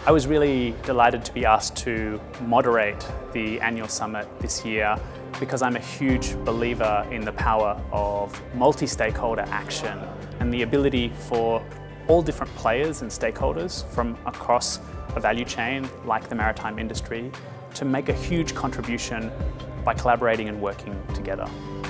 I was really delighted to be asked to moderate the annual summit this year because I'm a huge believer in the power of multi-stakeholder action and the ability for all different players and stakeholders from across a value chain like the maritime industry to make a huge contribution by collaborating and working together.